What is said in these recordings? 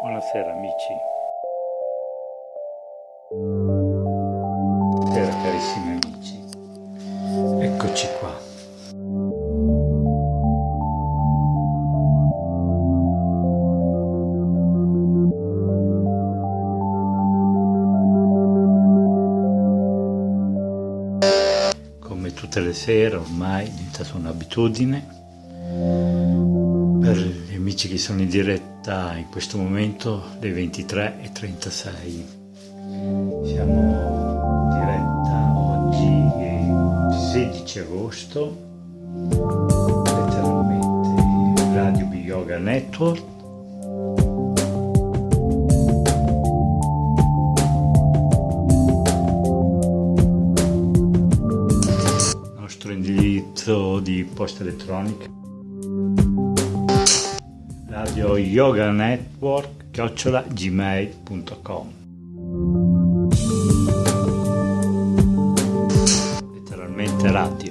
Buonasera amici. Buonasera carissimi amici. Eccoci qua. Come tutte le sere ormai è diventata un'abitudine. Per gli amici che sono in diretta in questo momento, le 23:36. Siamo in diretta oggi, è 16 agosto, letteralmente Radio Yoga Network. Il nostro indirizzo di posta elettronica Radio Yoga Network @gmail.com. Letteralmente radio.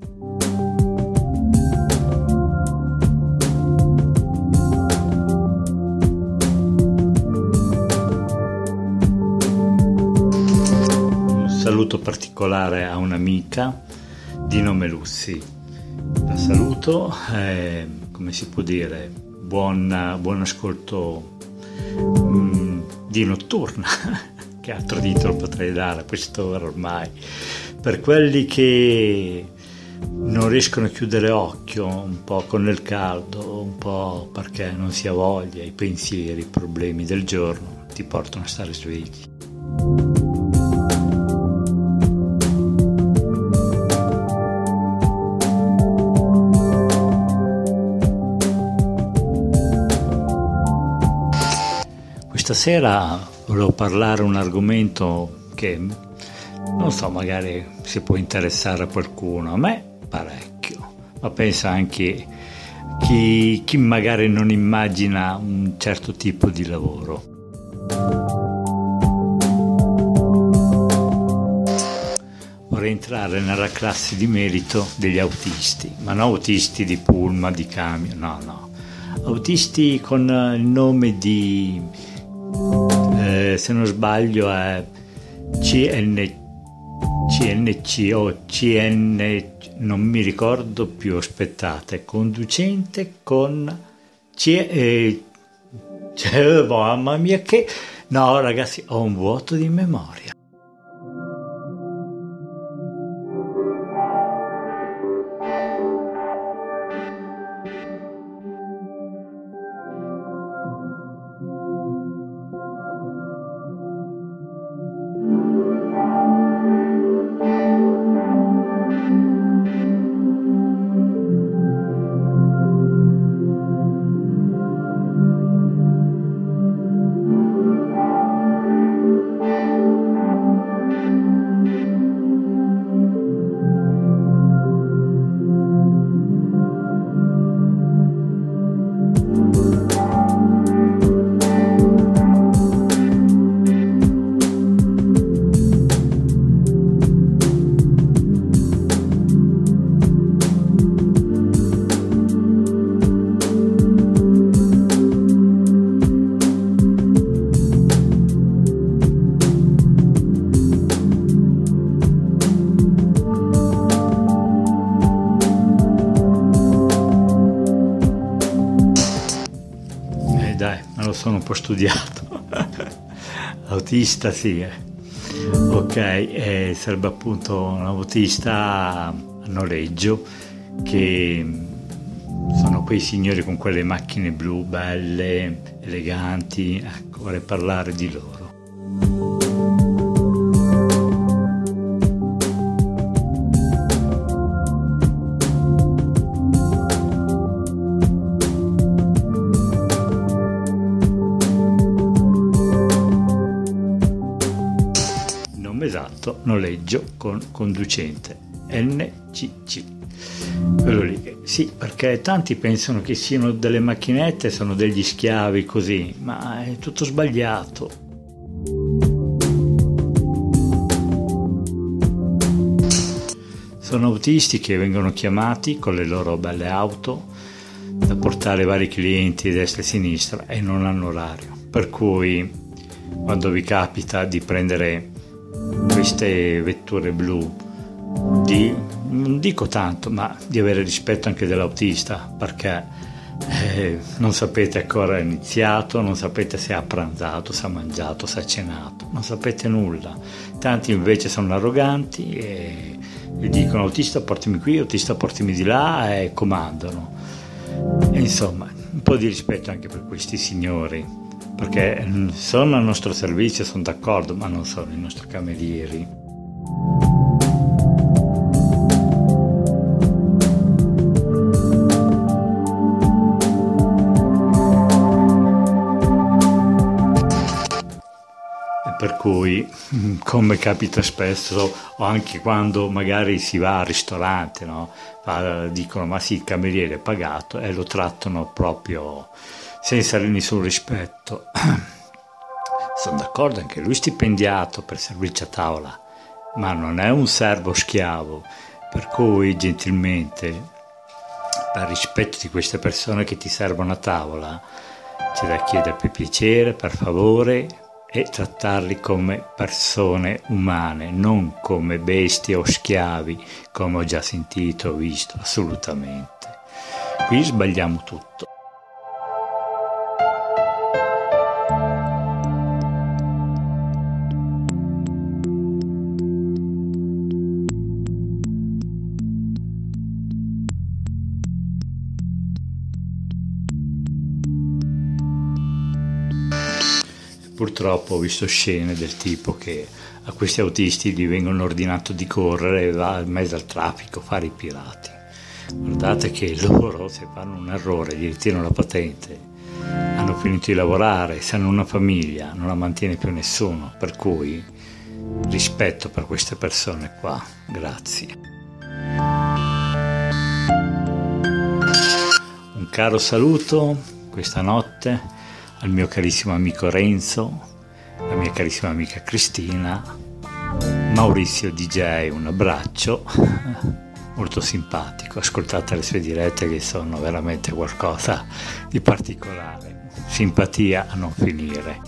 Un saluto particolare a un'amica di nome Lucy. La saluto, come si può dire, buon ascolto di notturna, che altro titolo potrei dare a quest'ora ormai, per quelli che non riescono a chiudere occhio, un po' con il caldo, un po' perché non si ha voglia, i pensieri, i problemi del giorno ti portano a stare svegli. Stasera volevo parlare un argomento che, non so, magari si può interessare a qualcuno, a me parecchio, ma penso anche chi magari non immagina un certo tipo di lavoro. Vorrei entrare nella classe di merito degli autisti, ma non autisti di pullman, di camion, no, autisti con il nome di... se non sbaglio è CNC o CN, non mi ricordo più, aspettate, conducente con mamma mia che... No ragazzi, ho un vuoto di memoria. Sono un po' studiato. Autista sì, ok, sarebbe appunto un autista a noleggio, che sono quei signori con quelle macchine blu belle, eleganti. Ecco, vorrei parlare di loro. Esatto, noleggio con conducente, NCC, quello lì. Sì, perché tanti pensano che siano delle macchinette, sono degli schiavi così, ma è tutto sbagliato. Sono autisti che vengono chiamati con le loro belle auto da portare vari clienti destra e sinistra e non hanno orario. Per cui quando vi capita di prendere queste vetture blu, non dico tanto, ma di avere rispetto anche dell'autista, perché non sapete a che ora è iniziato, non sapete se ha pranzato, se ha mangiato, se ha cenato, non sapete nulla. Tanti invece sono arroganti e dicono autista portami qui, autista portami di là, e comandano. E insomma, un po' di rispetto anche per questi signori, perché sono al nostro servizio, sono d'accordo, ma non sono i nostri camerieri. Per cui, come capita spesso, o anche quando magari si va al ristorante, no? Dicono ma sì, il cameriere è pagato, e lo trattano proprio senza nessun rispetto. Sono d'accordo, anche lui stipendiato per servirci a tavola, ma non è un servo schiavo, per cui gentilmente, per rispetto di queste persone che ti servono a tavola, c'è da chiedere per piacere, per favore, e trattarli come persone umane, non come bestie o schiavi, come ho già sentito o visto, assolutamente. Qui sbagliamo tutto. Purtroppo ho visto scene del tipo che a questi autisti gli vengono ordinato di correre e va in mezzo al traffico a fare i pirati. Guardate che loro, se fanno un errore, gli ritirano la patente, hanno finito di lavorare, se hanno una famiglia, non la mantiene più nessuno, per cui rispetto per queste persone qua, grazie. Un caro saluto questa notte al mio carissimo amico Renzo, la mia carissima amica Cristina, Maurizio DJ, un abbraccio, molto simpatico, ascoltate le sue dirette che sono veramente qualcosa di particolare, simpatia a non finire.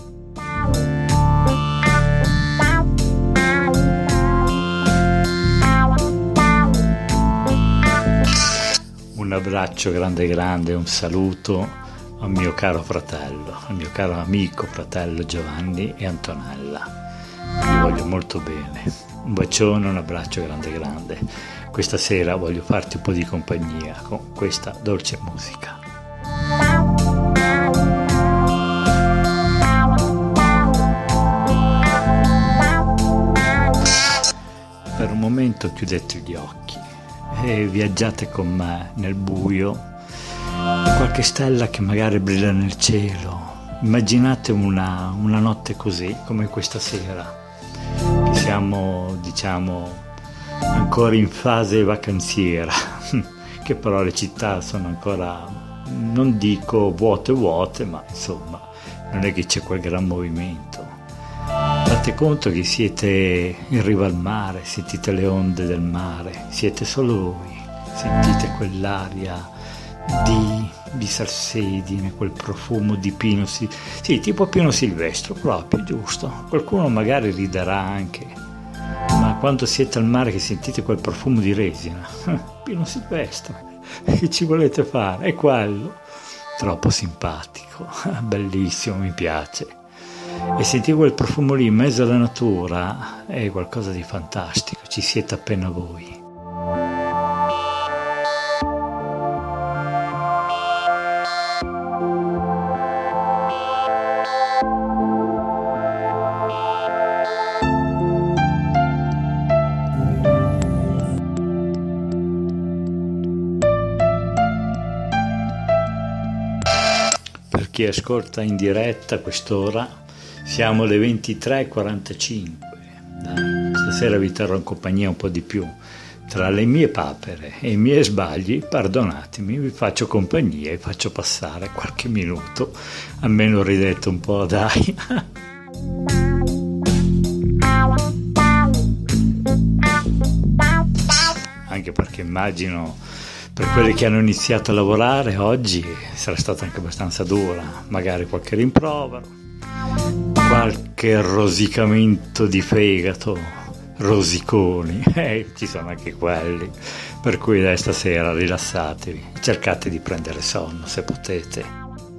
Un abbraccio grande, un saluto al mio caro fratello, al mio caro amico fratello Giovanni e Antonella. Vi voglio molto bene. Un bacione, un abbraccio grande. Questa sera voglio farti un po' di compagnia con questa dolce musica. Per un momento chiudete gli occhi e viaggiate con me nel buio, qualche stella che magari brilla nel cielo. Immaginate una notte così come questa sera, che siamo ancora in fase vacanziera, che però le città sono ancora, non dico vuote, ma insomma non è che c'è quel gran movimento. Fate conto che siete in riva al mare, sentite le onde del mare, siete solo voi, sentite quell'aria di salsedine, quel profumo di pino, sì, tipo pino silvestro proprio, giusto? Qualcuno magari riderà anche, ma quando siete al mare che sentite quel profumo di resina, pino silvestre, che ci volete fare? È quello, troppo simpatico, bellissimo, mi piace. E sentire quel profumo lì in mezzo alla natura è qualcosa di fantastico, ci siete appena voi. Per chi ascolta in diretta a quest'ora, siamo alle 23:45. Stasera vi terrò in compagnia un po' di più. Tra le mie papere e i miei sbagli, perdonatemi, vi faccio compagnia e faccio passare qualche minuto. Almeno ridete un po', dai. Anche perché immagino, per quelli che hanno iniziato a lavorare oggi sarà stata anche abbastanza dura, magari qualche rimprovero, qualche rosicamento di fegato, rosiconi, ci sono anche quelli, per cui dai, stasera rilassatevi, cercate di prendere sonno se potete.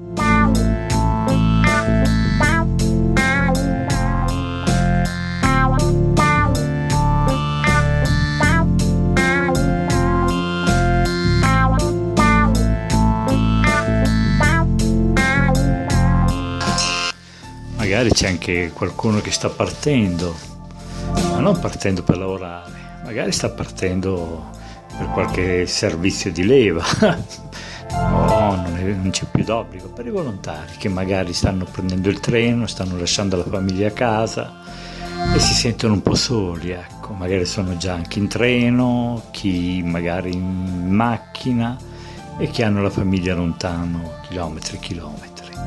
Magari c'è anche qualcuno che sta partendo, ma non partendo per lavorare, magari sta partendo per qualche servizio di leva. No, non c'è più d'obbligo per i volontari che magari stanno prendendo il treno, stanno lasciando la famiglia a casa e si sentono un po' soli, ecco, magari sono già anche in treno, chi magari in macchina e chi hanno la famiglia lontano chilometri e chilometri.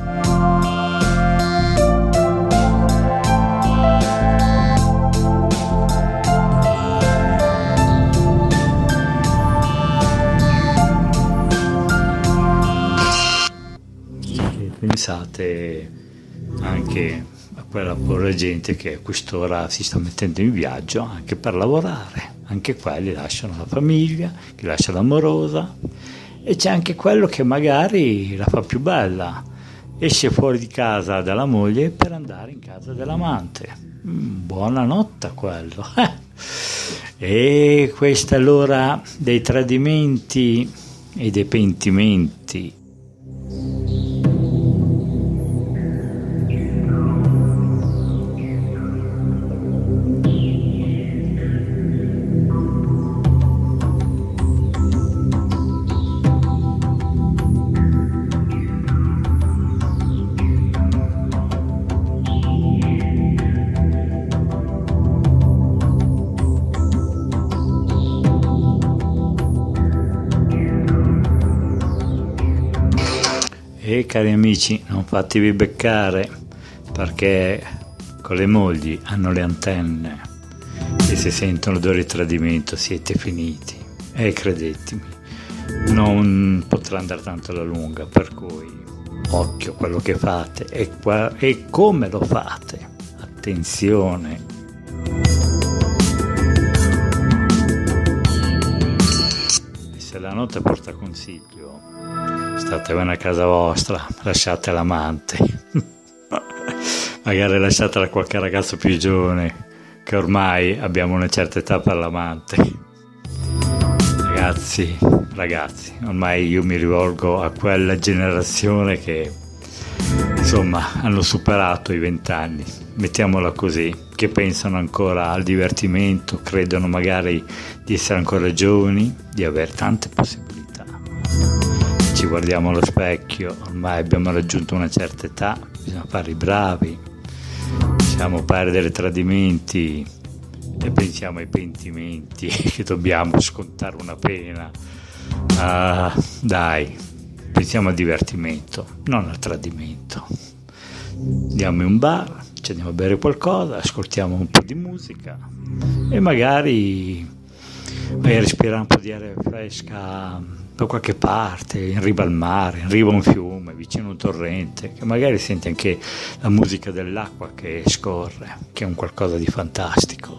Pensate anche a quella povera gente che a quest'ora si sta mettendo in viaggio anche per lavorare, anche quelli lasciano la famiglia, chi lascia l'amorosa, e c'è anche quello che magari la fa più bella, esce fuori di casa dalla moglie per andare in casa dell'amante. Buonanotte a quello. E questa è l'ora dei tradimenti e dei pentimenti. E cari amici, non fatevi beccare, perché con le mogli hanno le antenne e se sentono odore di tradimento siete finiti. E credetemi, non potrà andare tanto alla lunga, per cui occhio a quello che fate e come lo fate. Attenzione. E se la notte porta consiglio, statevene a casa vostra, lasciate l'amante, magari lasciatela a qualche ragazzo più giovane, che ormai abbiamo una certa età per l'amante. Ragazzi, ormai io mi rivolgo a quella generazione che insomma hanno superato i 20 anni, mettiamola così, che pensano ancora al divertimento, credono magari di essere ancora giovani, di avere tante possibilità. Ci guardiamo allo specchio, ormai abbiamo raggiunto una certa età, bisogna fare i bravi, lasciamo perdere i tradimenti e pensiamo ai pentimenti, che dobbiamo scontare una pena. Dai, pensiamo al divertimento, non al tradimento. Andiamo in un bar, ci andiamo a bere qualcosa, ascoltiamo un po' di musica e magari vai a respirare un po' di aria fresca da qualche parte, in riva al mare, in riva a un fiume, vicino a un torrente, che magari senti anche la musica dell'acqua che scorre, che è un qualcosa di fantastico.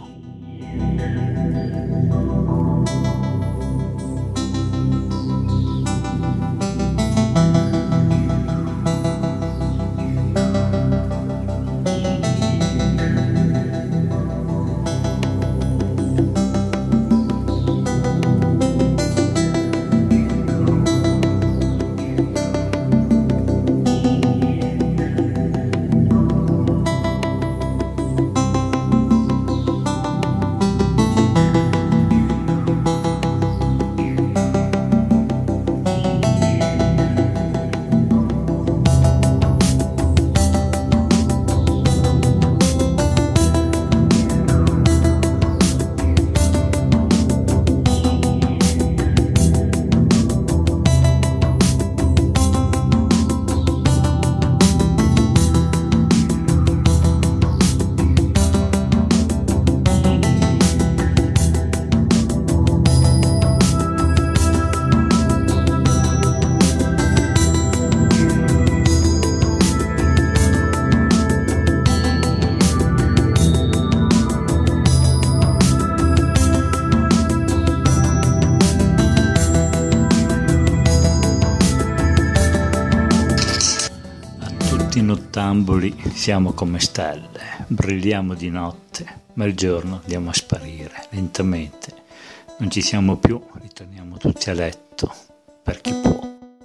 nottambuli siamo come stelle, brilliamo di notte, ma il giorno andiamo a sparire lentamente. Non ci siamo più, ritorniamo tutti a letto, per chi può.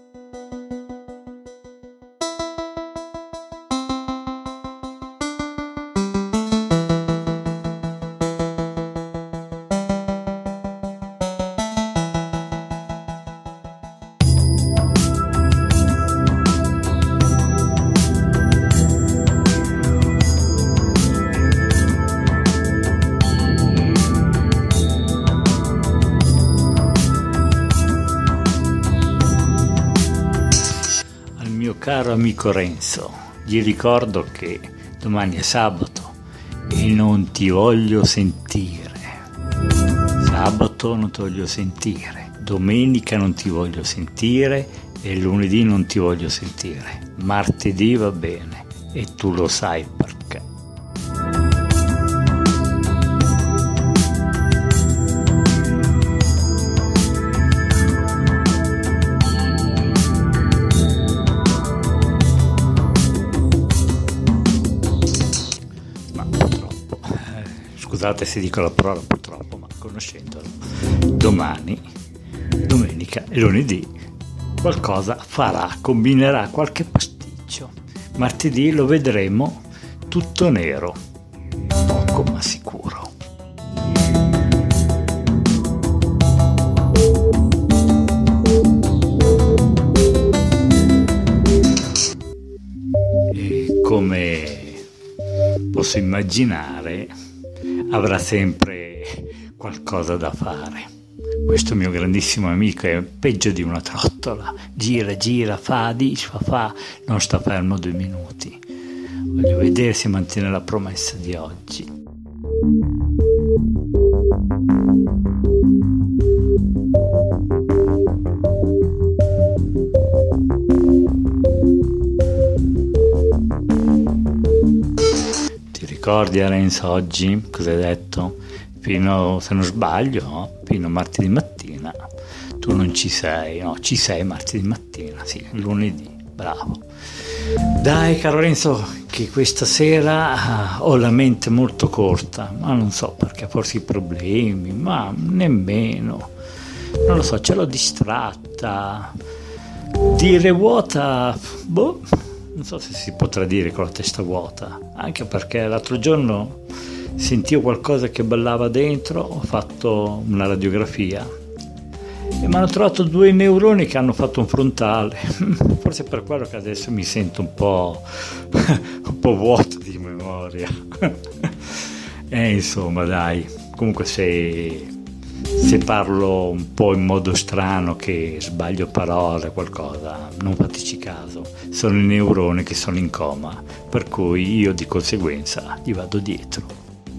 Caro amico Renzo, gli ricordo che domani è sabato e non ti voglio sentire. Sabato non ti voglio sentire, domenica non ti voglio sentire e lunedì non ti voglio sentire. Martedì va bene e tu lo sai perché. Scusate se dico la parola purtroppo, ma conoscendolo, domani, domenica e lunedì qualcosa farà, combinerà qualche pasticcio. Martedì lo vedremo tutto nero, poco ma sicuro. E come posso immaginare, avrà sempre qualcosa da fare. Questo mio grandissimo amico è peggio di una trottola. Gira, gira, fa, dice, fa, non sta fermo 2 minuti. Voglio vedere se mantiene la promessa di oggi. Ricordi Renzo oggi cosa hai detto? Fino, se non sbaglio, no? Fino a martedì mattina tu non ci sei, no, ci sei martedì mattina, sì, lunedì, bravo. Dai caro Renzo, che questa sera ho la mente molto corta, ma non so perché, forse i problemi, ma nemmeno, non lo so, ce l'ho distratta. Dire vuota, boh. Non so se si potrà dire con la testa vuota, anche perché l'altro giorno sentivo qualcosa che ballava dentro, ho fatto una radiografia e mi hanno trovato 2 neuroni che hanno fatto un frontale. Forse è per quello che adesso mi sento un po' vuoto di memoria. Insomma dai, comunque se parlo un po' in modo strano, che sbaglio parole, qualcosa, non fateci caso, sono i neuroni che sono in coma, per cui io di conseguenza gli vado dietro.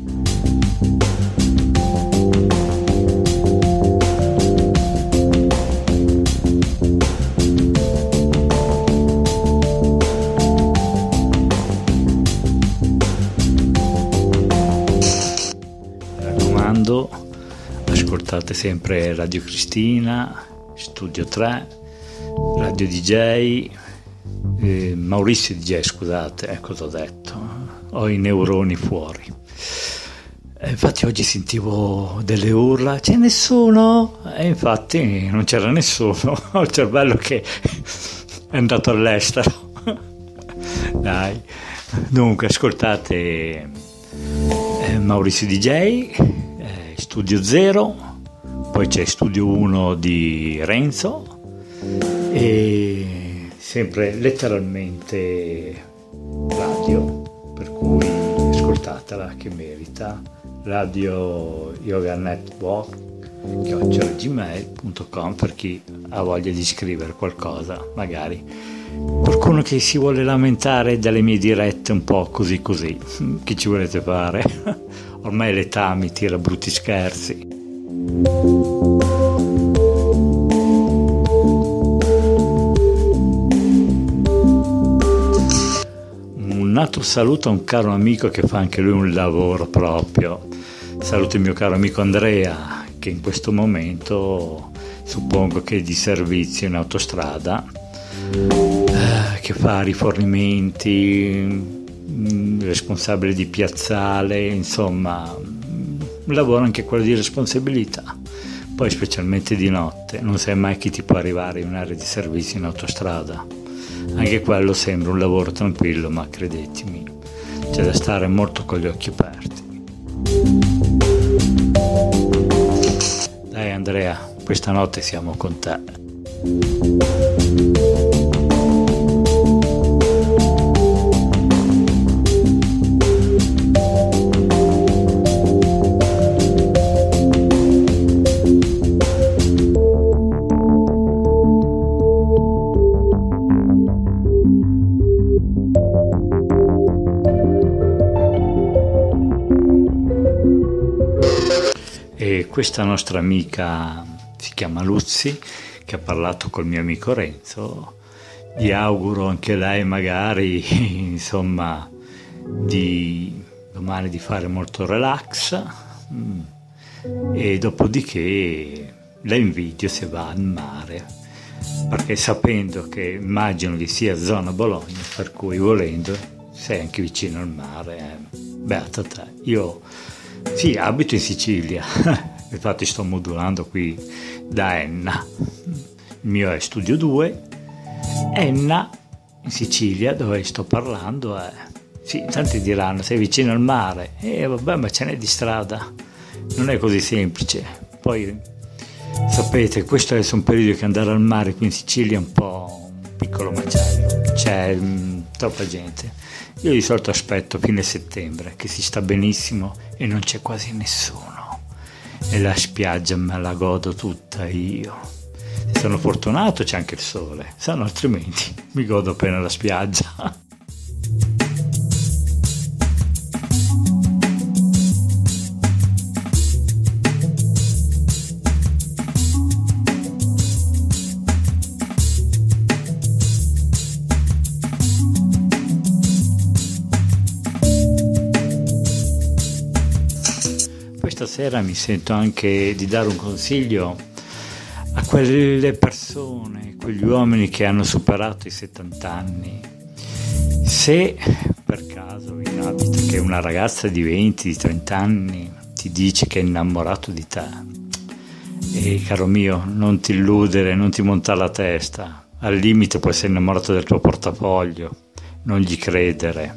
Mi raccomando, ascoltate sempre Radio Cristina, Studio 3, Radio DJ, Maurizio DJ, scusate, cosa ho detto? Ho i neuroni fuori. Infatti oggi sentivo delle urla, c'è nessuno? E infatti non c'era nessuno, ho il cervello che è andato all'estero. Dai, dunque ascoltate Maurizio DJ, Studio 0, poi c'è Studio 1 di Renzo e sempre letteralmente radio, per cui ascoltatela che merita. Radio Yoga Network @gmail.com per chi ha voglia di scrivere qualcosa, magari qualcuno che si vuole lamentare delle mie dirette un po' così, che ci volete fare? Ormai l'età mi tira brutti scherzi. Un altro saluto a un caro amico che fa anche lui un lavoro proprio. Saluto il mio caro amico Andrea, che in questo momento suppongo che è di servizio in autostrada, che fa rifornimenti, responsabile di piazzale, insomma un lavoro anche quello di responsabilità. Poi specialmente di notte non sai mai chi ti può arrivare in un'area di servizio in autostrada. Anche quello sembra un lavoro tranquillo, ma credetemi, c'è da stare molto con gli occhi aperti. Dai Andrea, questa notte siamo con te. E questa nostra amica si chiama Luzzi, che ha parlato col mio amico Renzo. Gli auguro anche lei magari, insomma, domani di fare molto relax, e dopodiché la invidio se va al mare, perché sapendo che immagino che sia zona Bologna, per cui volendo sei anche vicino al mare, beata te. Io sì, abito in Sicilia, infatti sto modulando qui da Enna, il mio è Studio 2, Enna in Sicilia dove sto parlando sì, tanti diranno sei vicino al mare, vabbè, ma ce n'è di strada, non è così semplice. Poi sapete, questo è un periodo che andare al mare qui in Sicilia è un po' un piccolo macello, c'è troppa gente. Io di solito aspetto fine settembre, che si sta benissimo e non c'è quasi nessuno, e la spiaggia me la godo tutta io. Se sono fortunato c'è anche il sole, se no altrimenti mi godo appena la spiaggia. Stasera mi sento anche di dare un consiglio a quelle persone, quegli uomini che hanno superato i 70 anni. Se per caso vi capita che una ragazza di 20, di 30 anni ti dice che è innamorato di te, e caro mio, non ti illudere, non ti montare la testa, al limite puoi essere innamorato del tuo portafoglio, non gli credere.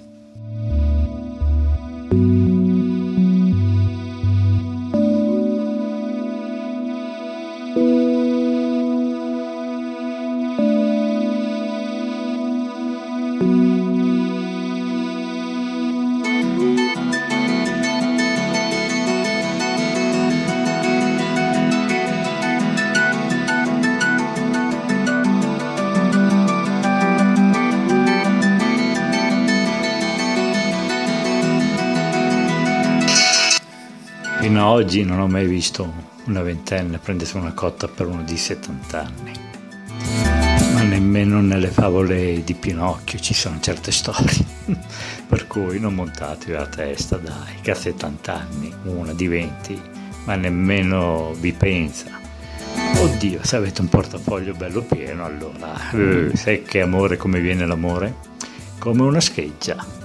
Fino ad oggi non ho mai visto una ventenne prendersi una cotta per uno di 70 anni, ma nemmeno nelle favole di Pinocchio ci sono certe storie, per cui non montatevi la testa, dai, che a 70 anni una di 20, ma nemmeno vi pensa. Oddio, se avete un portafoglio bello pieno, allora sai che amore, come viene l'amore? Come una scheggia.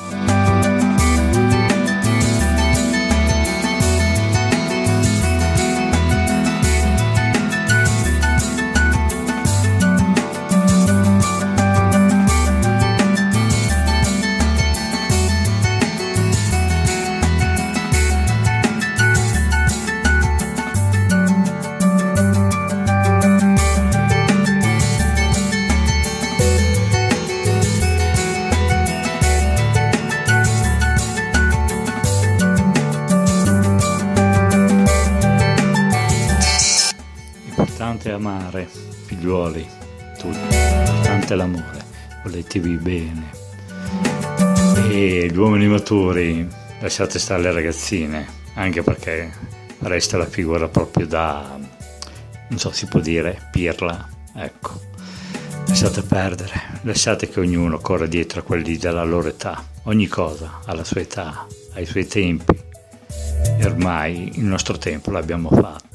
L'importante è amare, figliuoli, tutti, l'importante è l'amore, voletevi bene. E gli uomini maturi, lasciate stare le ragazzine, anche perché resta la figura proprio da, non so, si può dire, pirla, ecco. Lasciate perdere, lasciate che ognuno corra dietro a quelli della loro età, ogni cosa ha la sua età, ha i suoi tempi, e ormai il nostro tempo l'abbiamo fatto.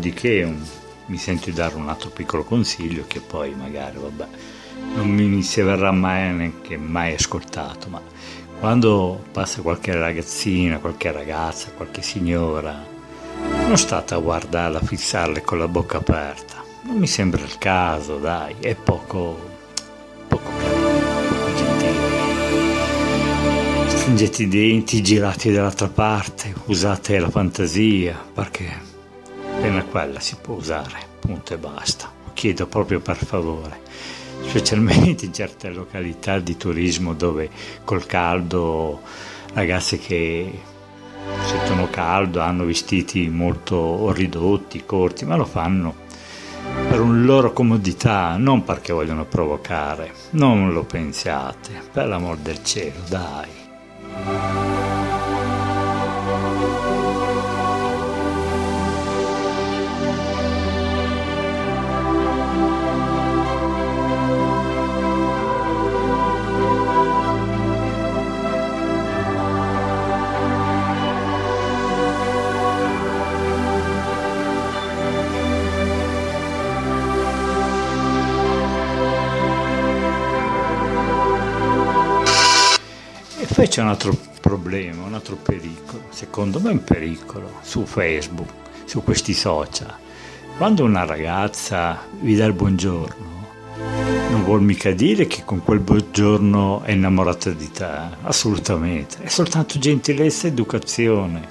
Dopodiché mi sento di dare un altro piccolo consiglio che poi magari, non mi si verrà mai neanche mai ascoltato, ma quando passa qualche ragazzina, qualche ragazza, qualche signora, non state a guardarla, a fissarle con la bocca aperta. Non mi sembra il caso, dai, è poco carino, poco gentile. Stringete i denti, girate dall'altra parte, usate la fantasia, perché appena quella si può usare, punto e basta. Chiedo proprio per favore, specialmente in certe località di turismo dove col caldo, ragazze che sentono caldo, hanno vestiti molto ridotti, corti, ma lo fanno per una loro comodità, non perché vogliono provocare. Non lo pensiate, per l'amor del cielo, dai. Poi c'è un altro problema, un altro pericolo, secondo me è un pericolo, su Facebook, su questi social. Quando una ragazza vi dà il buongiorno, non vuol mica dire che con quel buongiorno è innamorata di te, assolutamente, è soltanto gentilezza e educazione.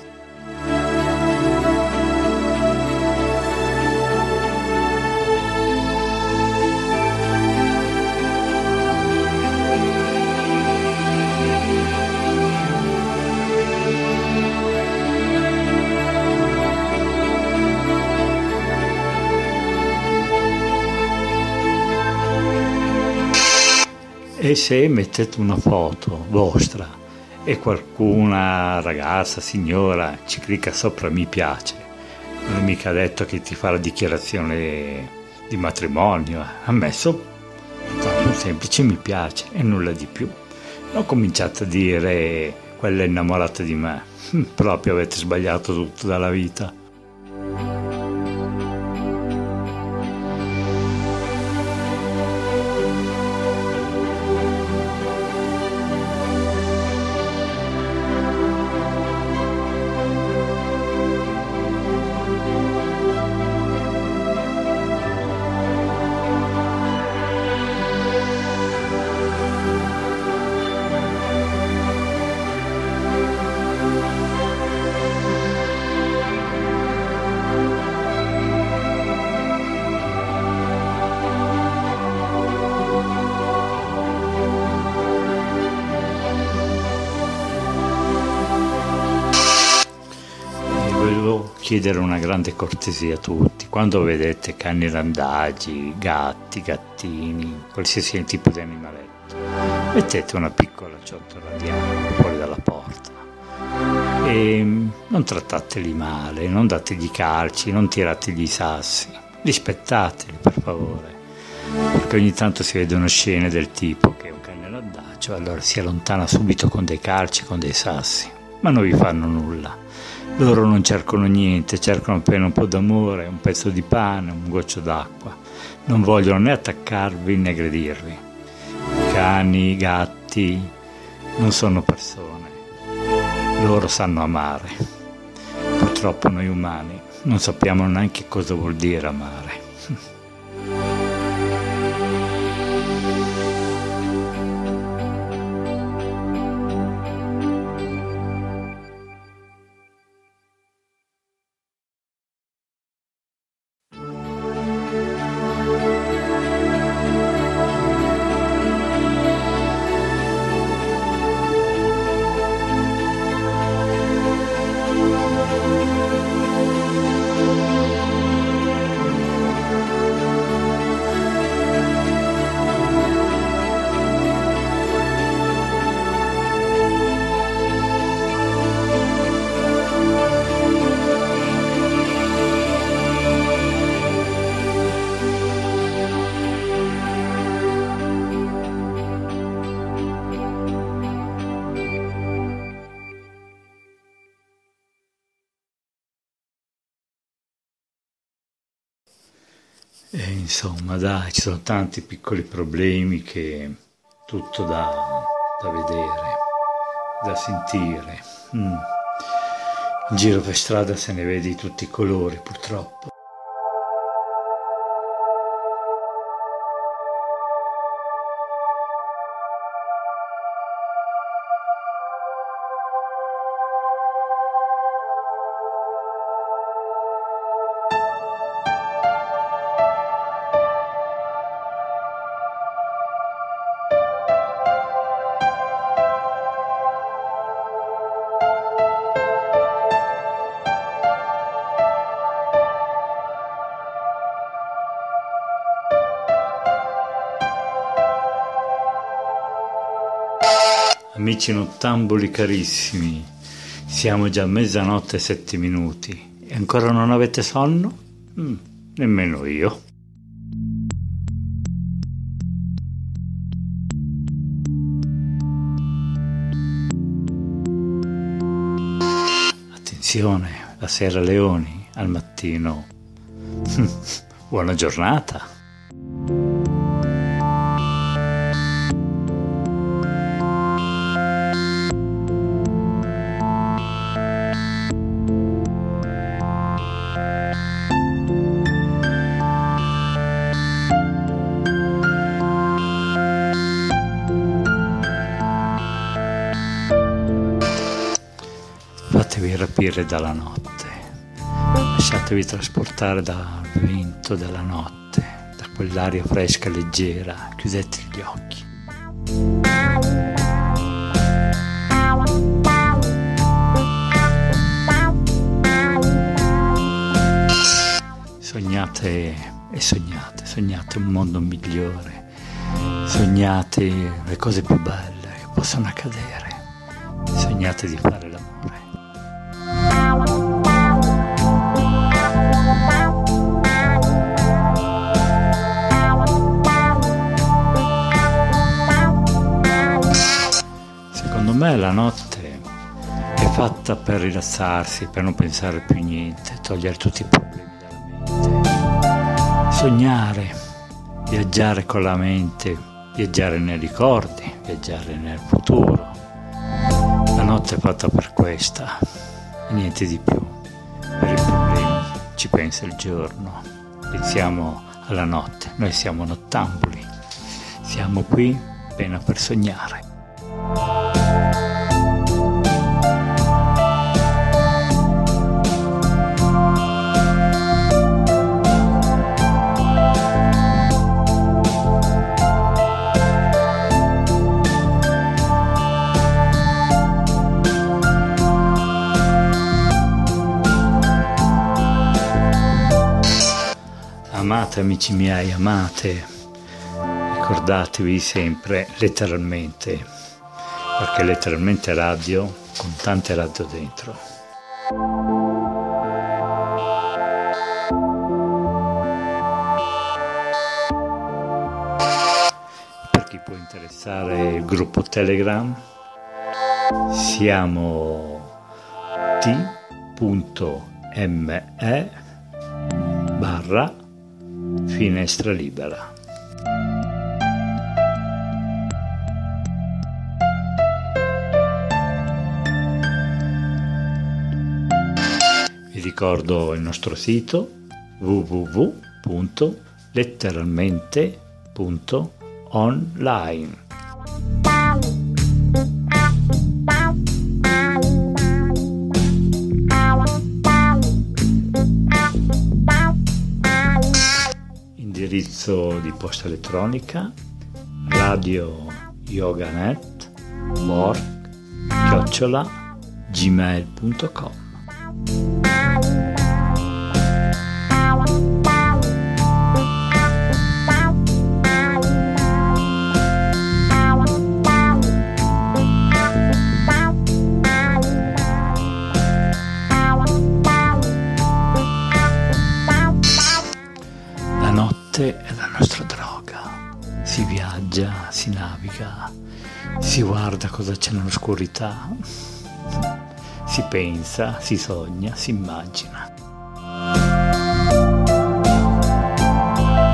E se mettete una foto vostra e qualcuna ragazza, signora, ci clicca sopra mi piace, non è mica detto che ti fa la dichiarazione di matrimonio, ha messo un semplice mi piace e nulla di più. Non cominciate a dire quella è innamorata di me, proprio avete sbagliato tutto dalla vita. Chiedere una grande cortesia a tutti, quando vedete cani randagi, gatti, gattini, qualsiasi tipo di animaletto, mettete una piccola ciotola di acqua fuori dalla porta e non trattateli male, non dategli calci, non tirategli i sassi, rispettateli per favore, perché ogni tanto si vedono scene del tipo che è un cane randagio, allora si allontana subito con dei calci, con dei sassi, ma non vi fanno nulla. Loro non cercano niente, cercano appena un po' d'amore, un pezzo di pane, un goccio d'acqua. Non vogliono né attaccarvi né aggredirvi. I cani, i gatti non sono persone. Loro sanno amare. Purtroppo noi umani non sappiamo neanche cosa vuol dire amare. E insomma, dai, ci sono tanti piccoli problemi che tutto da vedere, da sentire. In giro per strada se ne vede di tutti i colori, purtroppo. Amici nottambuli carissimi, siamo già a 00:07 e ancora non avete sonno? Nemmeno io. Attenzione, la sera leoni, al mattino. Buona giornata. Fatevi rapire dalla notte, lasciatevi trasportare dal vento della notte, da quell'aria fresca e leggera, chiudete gli occhi. Sognate e sognate un mondo migliore, sognate le cose più belle che possono accadere, sognate di fare l'amore. Secondo me la notte è fatta per rilassarsi, per non pensare più a niente, togliere tutti i problemi dalla mente, sognare, viaggiare con la mente, viaggiare nei ricordi, viaggiare nel futuro. La notte è fatta per questa e niente di più. Per i problemi ci pensa il giorno, pensiamo alla notte, noi siamo nottambuli, siamo qui appena per sognare. Amate, amici miei, amate, ricordatevi sempre letteralmente, perché letteralmente radio con tante radio dentro. Per chi può interessare il gruppo Telegram, siamo t.me/Finestra Libera. Vi ricordo il nostro sito www.letteralmente.online. Indirizzo di posta elettronica radioyoganet.org@gmail.com. La notte è la nostra droga, si viaggia, si naviga, si guarda cosa c'è nell'oscurità, si pensa, si sogna, si immagina.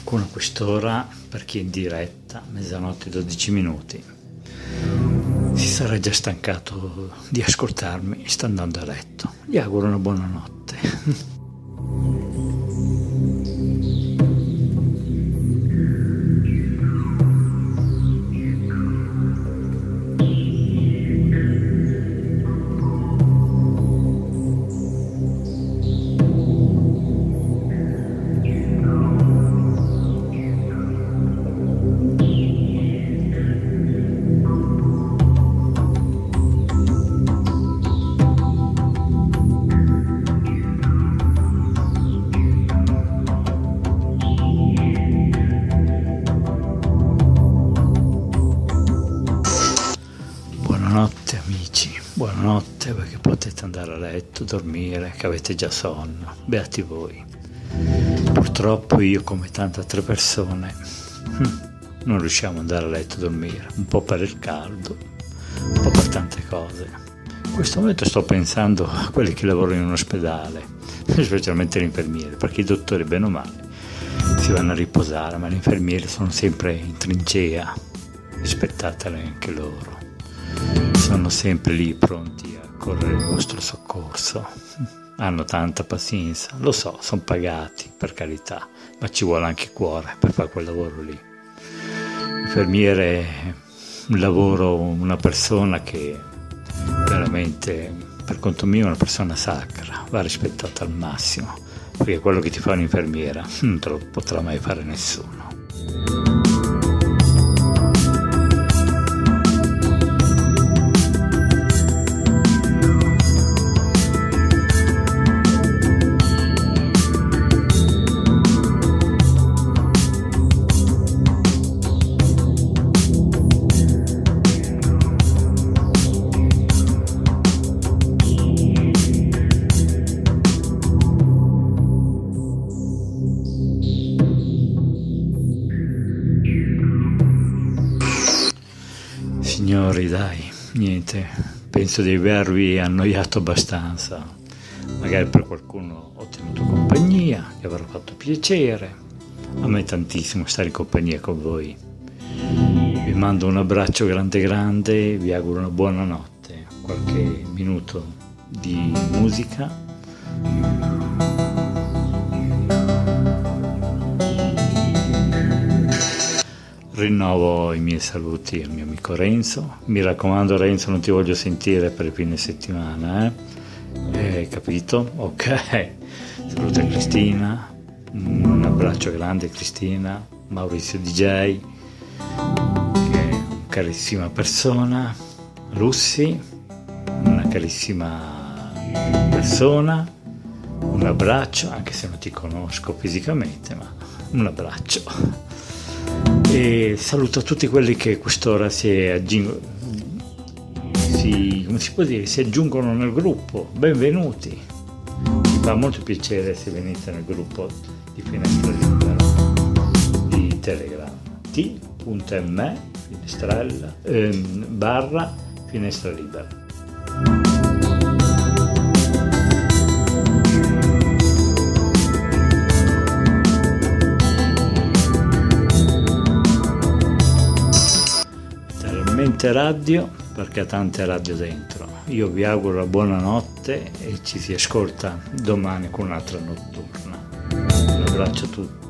qualcuno a quest'ora, per chi è in diretta, mezzanotte e 12 minuti, si sarà già stancato di ascoltarmi, sta andando a letto. Gli auguro una buona notte. Buonanotte amici, buonanotte, perché potete andare a letto, dormire, che avete già sonno, beati voi. Purtroppo io, come tante altre persone, non riusciamo ad andare a letto e dormire, un po' per il caldo, un po' per tante cose. In questo momento sto pensando a quelli che lavorano in un ospedale, specialmente gli infermieri, perché i dottori, bene o male, si vanno a riposare, ma gli infermieri sono sempre in trincea, rispettatele anche loro. Sono sempre lì pronti a correre il vostro soccorso, hanno tanta pazienza, lo so, sono pagati per carità, ma ci vuole anche cuore per fare quel lavoro lì. Infermiere è un lavoro, una persona che veramente, per conto mio, è una persona sacra, va rispettata al massimo, perché quello che ti fa un'infermiera non te lo potrà mai fare nessuno. Signori, dai, niente, penso di avervi annoiato abbastanza. Magari per qualcuno ho tenuto compagnia, che avrà fatto piacere. A me tantissimo stare in compagnia con voi. Vi mando un abbraccio grande grande, vi auguro una buona notte. Qualche minuto di musica. Rinnovo i miei saluti al mio amico Renzo. Mi raccomando, Renzo, non ti voglio sentire per il fine settimana, capito? Ok. Saluto a Cristina, un abbraccio grande a Cristina, Maurizio DJ, che è una carissima persona, Russi, una carissima persona, un abbraccio, anche se non ti conosco fisicamente, ma un abbraccio. E saluto tutti quelli che quest'ora si aggiungono nel gruppo. Benvenuti, mi fa molto piacere se venite nel gruppo di Finestra Libera di Telegram, t.me /Finestra Libera. Radio, perché ha tante radio dentro. Io vi auguro la buonanotte e ci si ascolta domani con un'altra notturna. Un abbraccio a tutti.